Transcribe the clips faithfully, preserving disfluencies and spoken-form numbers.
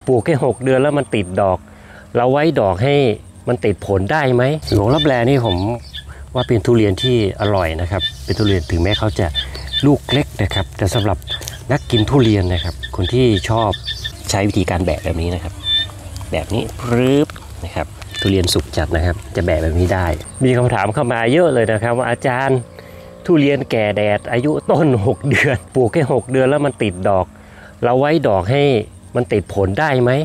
ปลูกแค่หกเดือนแล้วมันติดดอกเราไว้ดอกให้มันติดผลได้ไหมหลวงรับแลนี่ผมว่าเป็นทุเรียนที่อร่อยนะครับเป็นทุเรียนถึงแม้เขาจะลูกเล็กนะครับแต่สำหรับนักกินทุเรียนนะครับคนที่ชอบใช้วิธีการแบะแบบนี้นะครับแบบนี้รึบนะครับทุเรียนสุกจัดนะครับจะแบะแบบนี้ได้มีคำถามเข้ามาเยอะเลยนะครับว่าอาจารย์ทุเรียนแก่แดดอายุต้นหกเดือนปลูกแค่หกเดือนแล้วมันติดดอกเราไว้ดอกให้มันติดผลได้ไหม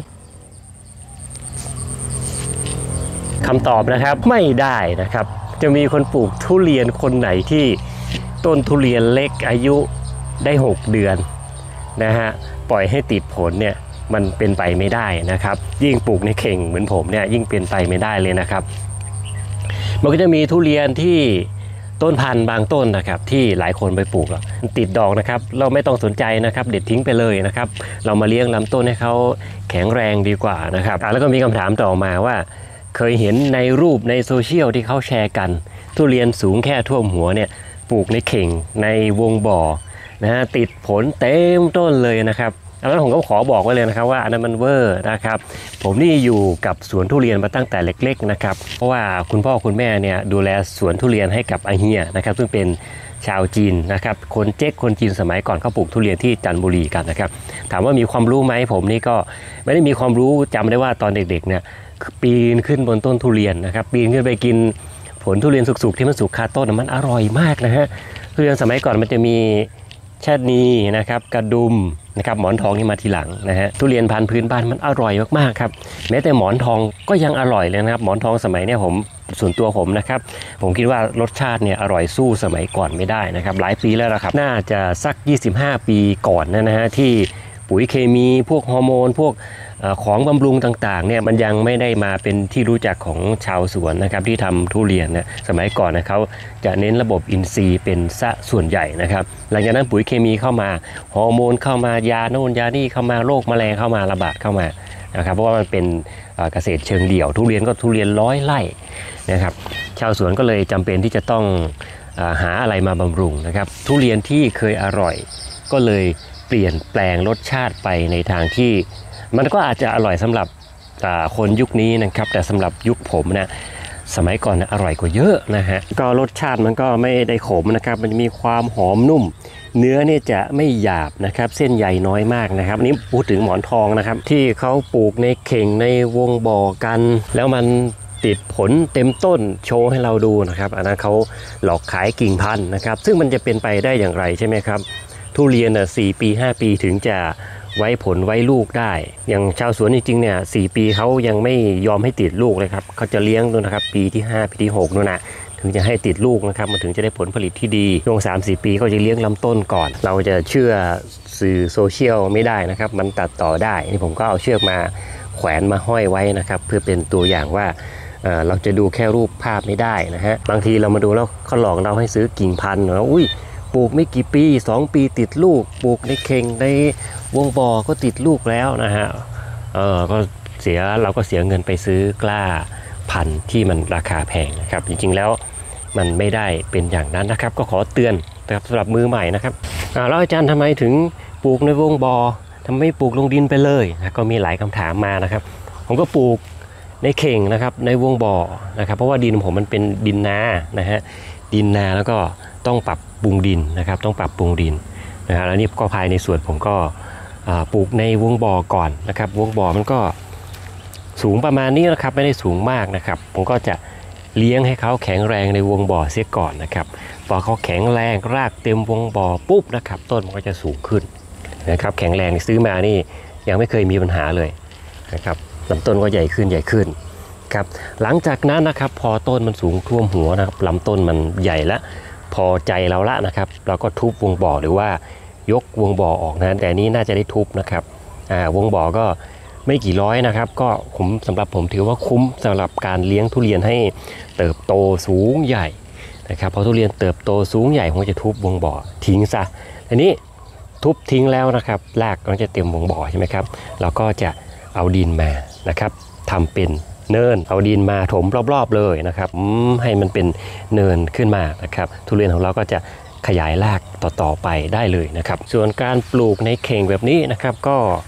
คำตอบนะครับไม่ได้นะครับจะมีคนปลูกทุเรียนคนไหนที่ต้นทุเรียนเล็กอายุได้หกเดือนนะฮะปล่อยให้ติดผลเนี่ยมันเป็นไปไม่ได้นะครับยิ่งปลูกในเข่งเหมือนผมเนี่ยยิ่งเป็นไปไม่ได้เลยนะครับมันก็จะมีทุเรียนที่ต้นพันธุ์บางต้นนะครับที่หลายคนไปปลูกแล้วติดดอกนะครับเราไม่ต้องสนใจนะครับเด็ดทิ้งไปเลยนะครับเรามาเลี้ยงลำต้นให้เขาแข็งแรงดีกว่านะครับแล้วก็มีคำถามต่อมาว่าเคยเห็นในรูปในโซเชียลที่เขาแชร์กันทุเรียนสูงแค่ท่วมหัวเนี่ยปลูกในเข่งในวงบ่อนะฮะติดผลเต็มต้นเลยนะครับแล้วผมก็ขอบอกไว้เลยนะครับว่าอันนั้นมันเวอร์นะครับผมนี่อยู่กับสวนทุเรียนมาตั้งแต่เล็กๆนะครับเพราะว่าคุณพ่อคุณแม่เนี่ยดูแลสวนทุเรียนให้กับอาเฮียนะครับซึ่งเป็นชาวจีนนะครับคนเจ๊กคนจีนสมัยก่อนเขาปลูกทุเรียนที่จันทบุรีกันนะครับถามว่ามีความรู้ไหมผมนี่ก็ไม่ได้มีความรู้จำได้ว่าตอนเด็กๆเนี่ยปีนขึ้นบนต้นทุเรียนนะครับปีนขึ้นไปกินผลทุเรียนสุกๆที่มันสุกคาต้นมันอร่อยมากนะฮะทุเรียนสมัยก่อนมันจะมีชะนีนะครับกระดุมนะครับหมอนทองนี่มาทีหลังนะฮะทุเรียนพันธุ์พื้นบ้านมันอร่อยมากๆครับแม้แต่หมอนทองก็ยังอร่อยเลยนะครับหมอนทองสมัยเนี่ยผมส่วนตัวผมนะครับผมคิดว่ารสชาติเนี่ยอร่อยสู้สมัยก่อนไม่ได้นะครับหลายปีแล้วละครับน่าจะสักยี่สิบห้าปีก่อนนะฮะที่ปุ๋ยเคมีพวกฮอร์โมนพวกของบำรุงต่างๆเนี่ยมันยังไม่ได้มาเป็นที่รู้จักของชาวสวนนะครับที่ทำทุเรียนเนี่ยสมัยก่อนนะเขาจะเน้นระบบอินทรีย์เป็นซะส่วนใหญ่นะครับหลังจากนั้นปุ๋ยเคมีเข้ามาฮอร์โมนเข้ามายาโน่นยานี่เข้ามาโรคแมลงเข้ามาระบาดเข้ามานะครับเพราะว่ามันเป็นเกษตรเชิงเดี่ยวทุเรียนก็ทุเรียนร้อยไร่นะครับชาวสวนก็เลยจำเป็นที่จะต้องหาอะไรมาบำรุงนะครับทุเรียนที่เคยอร่อยก็เลยเปลี่ยนแปลงรสชาติไปในทางที่มันก็อาจจะอร่อยสำหรับคนยุคนี้นะครับแต่สำหรับยุคผมนะสมัยก่อนนะอร่อยกว่าเยอะนะฮะก็รสชาติมันก็ไม่ได้ขมนะครับมันจะมีความหอมนุ่มเนื้อเนี่ยจะไม่หยาบนะครับเส้นใยน้อยมากนะครับนี้พูดถึงหมอนทองนะครับที่เขาปลูกในเข่งในวงบ่อกันแล้วมันติดผลเต็มต้นโชว์ให้เราดูนะครับอันนั้นเขาหลอกขายกิ่งพันธุ์นะครับซึ่งมันจะเป็นไปได้อย่างไรใช่ไหมครับทุเรียนสี่ปีห้าปีถึงจะไว้ผลไว้ลูกได้อย่างชาวสวนจริงๆเนี่ยสี่ปีเขายังไม่ยอมให้ติดลูกเลยครับเขาจะเลี้ยงดูนะครับปีที่ห้าปีที่หกนู่นนะถึงจะให้ติดลูกนะครับมันถึงจะได้ผลผลิตที่ดีช่วง สามถึงสี่ ปีเขาจะเลี้ยงลำต้นก่อนเราจะเชื่อสื่อโซเชียลไม่ได้นะครับมันตัดต่อได้นี่ผมก็เอาเชือกมาแขวนมาห้อยไว้นะครับเพื่อเป็นตัวอย่างว่าเราจะดูแค่รูปภาพไม่ได้นะฮะบางทีเรามาดูแล้วเขาหลอกเราให้ซื้อกิ่งพันธุ์แล้วอุ้ยปลูกไม่กี่ปีสองปีติดลูกปลูกในเข่งในวงบ่อก็ติดลูกแล้วนะฮะเออก็เสียเราก็เสียเงินไปซื้อกล้าพันธุ์ที่มันราคาแพงนะครับจริงๆแล้วมันไม่ได้เป็นอย่างนั้นนะครับก็ขอเตือนนะครับสำหรับมือใหม่นะครับแล้วอาจารย์ทำไมถึงปลูกในวงบ่อทำไมไม่ปลูกลงดินไปเลยนะก็มีหลายคำถามมานะครับผมก็ปลูกในเข่งนะครับในวงบ่อนะครับเพราะว่าดินผมมันเป็นดินนานะฮะดินนาแล้วก็ต้องปรับปรุงดินนะครับต้องปรับปรุงดินนะครับแล้วนี่ก็ภายในสวนผมก็ปลูกในวงบ่อก่อนนะครับวงบ่อมันก็สูงประมาณนี้นะครับไม่ได้สูงมากนะครับผมก็จะเลี้ยงให้เขาแข็งแรงในวงบ่อเสียก่อนนะครับพอเขาแข็งแรงรากเต็มวงบ่อปุ๊บนะครับต้นมันก็จะสูงขึ้นนะครับแข็งแรงซื้อมานี่ยังไม่เคยมีปัญหาเลยนะครับลำต้นก็ใหญ่ขึ้นใหญ่ขึ้นครับหลังจากนั้นนะครับพอต้นมันสูงท่วมหัวนะครับลำต้นมันใหญ่แล้วพอใจเราละนะครับเราก็ทุบวงบ่อหรือว่ายกวงบ่อออกนะแต่นี้น่าจะได้ทุบนะครับอ่าวงบ่อก็ไม่กี่ร้อยนะครับก็ผมสำหรับผมถือว่าคุ้มสำหรับการเลี้ยงทุเรียนให้เติบโตสูงใหญ่นะครับพอทุเรียนเติบโตสูงใหญ่ผมจะทุบวงบ่อทิ้งซะทีนี้ทุบทิ้งแล้วนะครับรากก็จะเต็มวงบ่อใช่ไหมครับเราก็จะเอาดินมานะครับทำเป็นเนินเอาดินมาถมรอบๆเลยนะครับให้มันเป็นเนินขึ้นมานะครับทุเรียนของเราก็จะขยายรากต่อๆไปได้เลยนะครับส่วนการปลูกในเข่งแบบนี้นะครับก็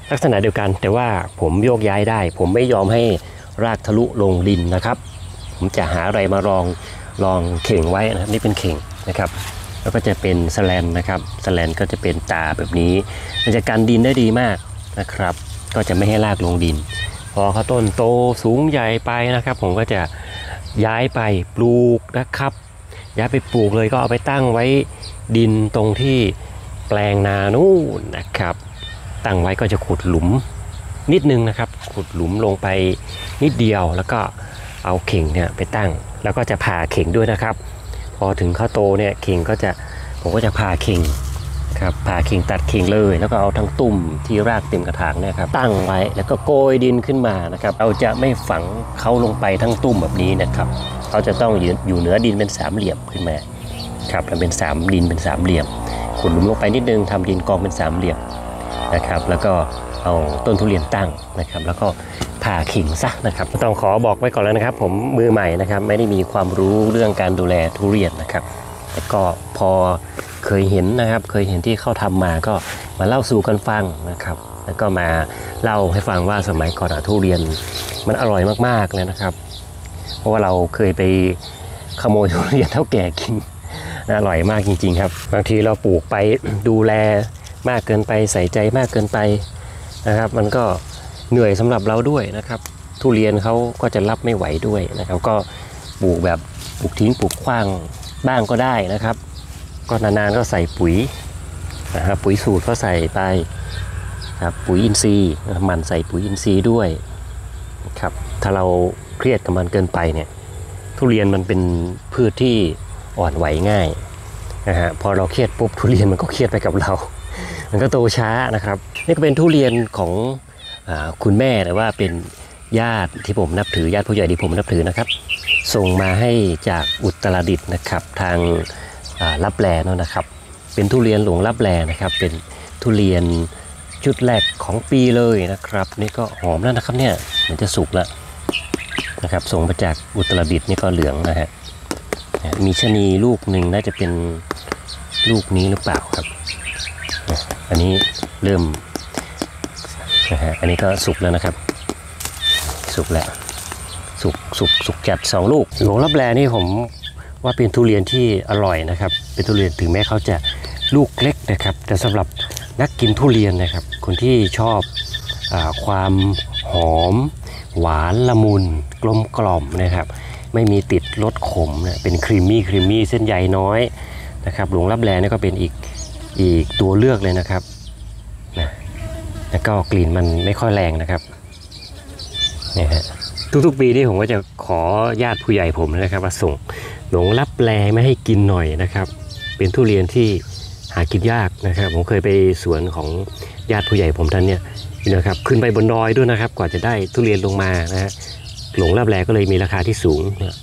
ลักษณะเดียวกันแต่ว่าผมโยกย้ายได้ผมไม่ยอมให้รากทะลุลงดินนะครับผมจะหาอะไรมารองรองเข่งไว้นะครับนี่เป็นเข่งนะครับแล้วก็จะเป็นแสแลนนะครับแสแลนก็จะเป็นตาแบบนี้มันจะกันดินได้ดีมากนะครับก็จะไม่ให้รากลงดินพอเขาต้นโตสูงใหญ่ไปนะครับผมก็จะย้ายไปปลูกนะครับย้ายไปปลูกเลยก็เอาไปตั้งไว้ดินตรงที่แปลงนานู่นนะครับตั้งไว้ก็จะขุดหลุมนิดนึงนะครับขุดหลุมลงไปนิดเดียวแล้วก็เอาเข่งเนี่ยไปตั้งแล้วก็จะผ่าเข่งด้วยนะครับพอถึงเขาโตเนี่ยเข่งก็จะผมก็จะผ่าเข่งครับผ่าเข่งตัดเข่งเลยแล้วก็เอาทั้งตุ่มที่รากเต็มกระถางเนี่ยครับตั้งไว้แล้วก็โกยดินขึ้นมานะครับเราจะไม่ฝังเขาลงไปทั้งตุ่มแบบนี้นะครับเขาจะต้องอยู่เหนือดินเป็นสามเหลี่ยมขึ้นมาครับมันเป็นสามดินเป็นสามเหลี่ยมขุดหลุมลงไปนิดนึงทำดินกองเป็นสามเหลี่ยมนะครับแล้วก็เอาต้นทุเรียนตั้งนะครับแล้วก็ผ่าขิงซะนะครับต้องขอบอกไว้ก่อนแล้วนะครับผมมือใหม่นะครับไม่ได้มีความรู้เรื่องการดูแลทุเรียนนะครับแต่ก็พอเคยเห็นนะครับเคยเห็นที่เขาทำมาก็มาเล่าสู่กันฟังนะครับแล้วก็มาเล่าให้ฟังว่าสมัยก่อนทุเรียนมันอร่อยมากๆเลยนะครับเพราะว่าเราเคยไปขโมยทุเรียนเท่าแก่กินอร่อยมากจริงๆครับบางทีเราปลูกไปดูแลมากเกินไปใส่ใจมากเกินไปนะครับมันก็เหนื่อยสำหรับเราด้วยนะครับทุเรียนเขาก็จะรับไม่ไหวด้วยนะครับก็ปลูกแบบปลูกทิ้งปลูกขว้างบ้างก็ได้นะครับก็นานๆก็ใส่ปุ๋ยนะครับปุ๋ยสูตรก็ใส่ไปครับปุ๋ยอินทรีย์มันใส่ปุ๋ยอินทรีย์ด้วยครับถ้าเราเครียดกับมันเกินไปเนี่ยทุเรียนมันเป็นพืชที่อ่อนไหวง่ายนะฮะพอเราเครียดปุ๊บทุเรียนมันก็เครียดไปกับเรามันก็โตช้านะครับนี่ก็เป็นทุเรียนของคุณแม่แต่ว่าเป็นญาติที่ผมนับถือญาติผู้ใหญ่ที่ผมนับถือนะครับส่งมาให้จากอุตรดิตถ์นะครับทางลับแลนั่นนะครับเป็นทุเรียนหลวงลับแลนะครับเป็นทุเรียนชุดแรกของปีเลยนะครับนี่ก็หอมแล้วนะครับเนี่ยมันจะสุกแล้วนะครับส่งมาจากอุตรดิตถ์นี่ก็เหลืองนะฮะมีชะนีลูกหนึ่งน่าจะเป็นลูกนี้หรือเปล่าครับอันนี้เริ่มนะฮะอันนี้ก็สุกแล้วนะครับสุกแล้วสุกสุกสุกจัดสองลูกหลวงลับแลนี่ผมว่าเป็นทุเรียนที่อร่อยนะครับเป็นทุเรียนถึงแม้เขาจะลูกเล็กนะครับแต่สำหรับนักกินทุเรียนนะครับคนที่ชอบอ่าความหอมหวานละมุนกลมกล่อมนะครับไม่มีติดรสขมนะเป็นครีมมี่ครีมมี่เส้นใยน้อยนะครับหลวงลับแลนี่ก็เป็นอีกอีกตัวเลือกเลยนะครับนะแล้วก็กลิ่นมันไม่ค่อยแรงนะครับนี่ฮะทุกๆปีนี่ผมก็จะขอญาติผู้ใหญ่ผมนะครับมาส่งหลวงลับแลไม่ให้กินหน่อยนะครับเป็นทุเรียนที่หากินยากนะครับผมเคยไปสวนของญาติผู้ใหญ่ผมท่านเนี่ยนะครับขึ้นไปบนดอยด้วยนะครับกว่าจะได้ทุเรียนลงมานะฮะหลวงลับแลก็เลยมีราคาที่สูง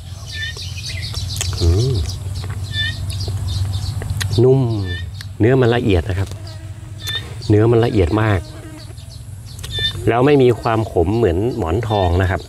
นุ่มเนื้อมันละเอียดนะครับเนื้อมันละเอียดมากแล้วไม่มีความขมเหมือนหมอนทองนะครับ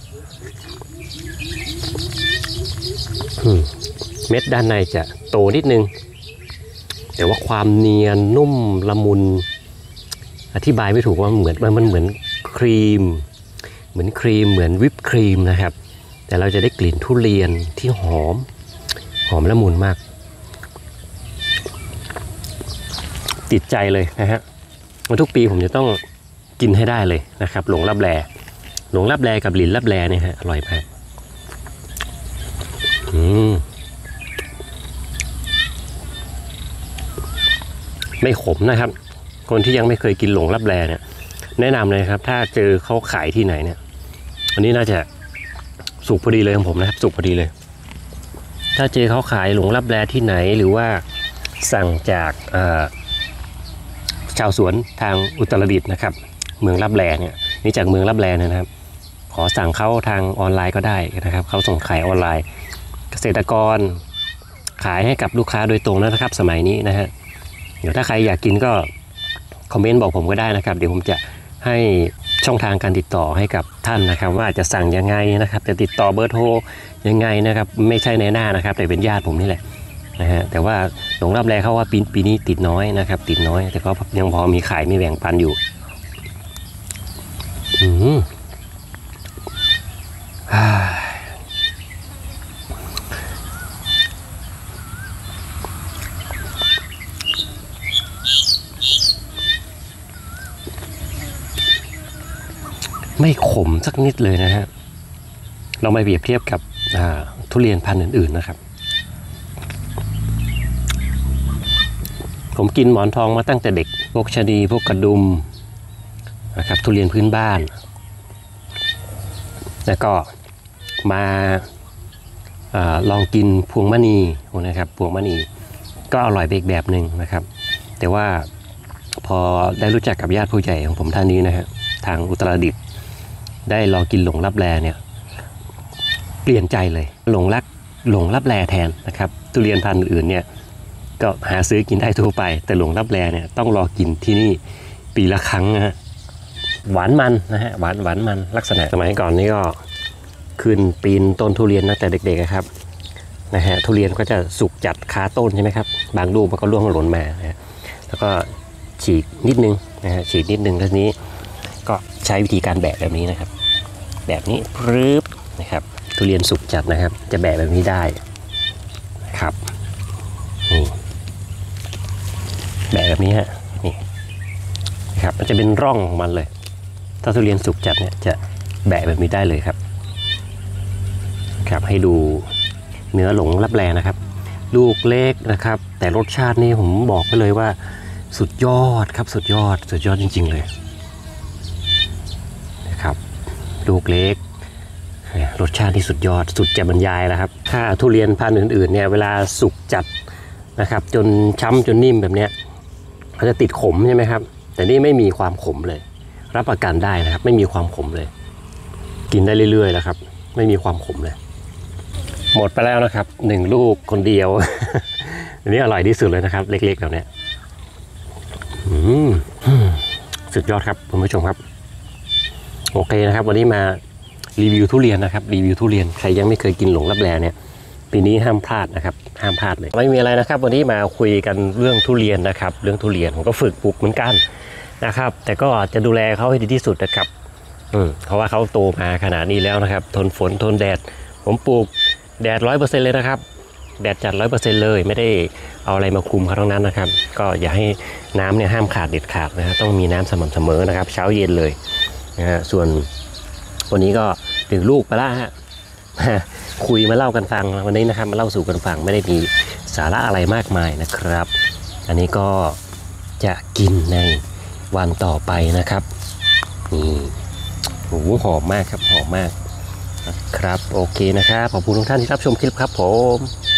เม็ดด้านในจะโตนิดนึงแต่ว่าความเนียนนุ่มละมุนอธิบายไม่ถูกว่าเหมือนมันเหมือนครีมเหมือนครีมเหมือนวิปครีมนะครับแต่เราจะได้กลิ่นทุเรียนที่หอมหอมละมุนมากติดใจเลยนะฮะวันทุกปีผมจะต้องกินให้ได้เลยนะครับหลวงลับแลหลวงลับแลกับหลินลับแลเนี่ยฮะอร่อยมากอืมไม่ขมนะครับคนที่ยังไม่เคยกินหลวงลับแลเนี่ยแนะนำเลยครับถ้าเจอเขาขายที่ไหนเนี่ยอันนี้น่าจะสุกพอดีเลยของผมนะครับสุกพอดีเลยถ้าเจอเขาขายหลวงลับแลที่ไหนหรือว่าสั่งจากชาวสวนทางอุตรดิตถ์นะครับเมืองลับแลเนี่ยนี่จากเมืองลับแลนะครับขอสั่งเขาทางออนไลน์ก็ได้นะครับเขาส่งขายออนไลน์เกษตรกรขายให้กับลูกค้าโดยตรงนะครับสมัยนี้นะฮะเดี๋ยวถ้าใครอยากกินก็คอมเมนต์บอกผมก็ได้นะครับเดี๋ยวผมจะให้ช่องทางการติดต่อให้กับท่านนะครับว่าจะสั่งยังไงนะครับจะติดต่อเบอร์โทรยังไงนะครับไม่ใช่ในหน้านะครับแต่เป็นญาติผมนี่แหละนะฮะแต่ว่าหลวงลับแลเขาว่าปีปีนี้ติดน้อยนะครับติดน้อยแต่ก็ยังพอมีขายมีแบ่งปันอยู่อืมไม่ขมสักนิดเลยนะฮะเรามาเปรียบเทียบกับทุเรียนพันธุ์อื่นๆนะครับผมกินหมอนทองมาตั้งแต่เด็กพวกชะนีพวกกระดุมนะครับทุเรียนพื้นบ้านแล้วก็มาอาลองกินพวงมณีนะครับพวงมณีก็อร่อยไปอีกแบบหนึ่งนะครับแต่ว่าพอได้รู้จักกับญาติผู้ใหญ่ของผมท่านนี้นะฮะทางอุตรดิตถ์ได้ลองกินหลงลับแลเนี่ยเปลี่ยนใจเลยหลงรักหลงลับแลแทนนะครับทุเรียนพันธุ์อื่นเนี่ยก็หาซื้อกินได้ทั่วไปแต่หลงลับแลเนี่ยต้องรอกินที่นี่ปีละครั้งนะฮะหวานมันนะฮะหวานหวานมันลักษณะสมัยก่อนนี่ก็ขึ้นปีนต้นทุเรียนตั้งแต่เด็กๆครับนะฮะทุเรียนก็จะสุกจัดคาต้นใช่ไหมครับบางลูกมันก็ร่วงหล่นมานะแล้วก็ฉีกนิดนึงนะฮะฉีกนิดนึงทีนี้ก็ใช้วิธีการแบะแบบนี้นะครับแบบนี้ปรึ๊บนะครับทุเรียนสุกจัดนะครับจะแบะแบบนี้ได้ครับนี่แบะแบบนี้ฮะนี่นะครับมันจะเป็นร่องของมันเลยถ้าทุเรียนสุกจัดเนี่ยจะแบะแบบนี้ได้เลยครับครับให้ดูเนื้อหลงลับแลนะครับลูกเล็กนะครับแต่รสชาตินี่ผมบอกไปเลยว่าสุดยอดครับสุดยอดสุดยอดจริงๆเลยนะครับลูกเล็กรสชาติที่สุดยอดสุดจะบรรยายแล้วครับถ้าทุเรียนพันธุ์อื่นๆเนี่ยเวลาสุกจัดนะครับจนช้ำจนนิ่มแบบเนี้ยเขาจะติดขมใช่ไหมครับแต่นี่ไม่มีความขมเลยรับประกันได้นะครับไม่มีความขมเลยกินได้เรื่อยๆแล้วครับไม่มีความขมเลยหมดไปแล้วนะครับหนึ่งลูกคนเดียว อันนี้อร่อยที่สุดเลยนะครับเล็กๆแบบนี้สุดยอดครับคุณผู้ชมครับโอเคนะครับวันนี้มารีวิวทุเรียนนะครับรีวิวทุเรียนใครยังไม่เคยกินหลงลับแลเนี่ยปีนี้ห้ามพลาดนะครับห้ามพลาดเลยไม่มีอะไรนะครับวันนี้มาคุยกันเรื่องทุเรียนนะครับเรื่องทุเรียนผมก็ฝึกปลูกเหมือนกันนะครับแต่ก็จะดูแลเขาให้ดีที่สุดนะครับอืมเพราะว่าเขาโตมาขนาดนี้แล้วนะครับทนฝนทนแดดผมปลูกแดดร้อยเปอร์เซ็นต์เลยนะครับแดดจัดร้อยเปอร์เซ็นต์เลยไม่ได้เอาอะไรมาคุมเขาทั้งนั้นนะครับก็อย่าให้น้ำเนี่ยห้ามขาดเด็ดขาดนะฮะต้องมีน้ำสม่ำเสมอนะครับเช้าเย็นเลยนะฮะส่วนวันนี้ก็ถึงลูกไปแล้วฮะคุยมาเล่ากันฟังวันนี้นะครับมาเล่าสู่กันฟังไม่ได้มีสาระอะไรมากมายนะครับอันนี้ก็จะกินในวันต่อไปนะครับนี่โอ้โหหอมมากครับหอมมากครับโอเคนะครับขอบคุณทุกท่านที่รับชมคลิปครับผม